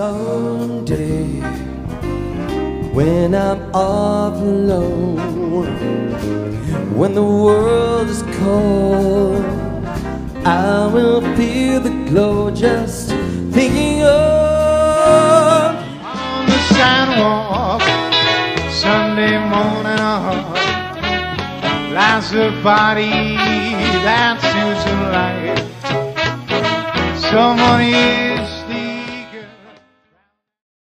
Someday, when I'm all alone, when the world is cold, I will feel the glow just thinking of. On the sidewalk, Sunday morning lies a body that Susan liked. Someone is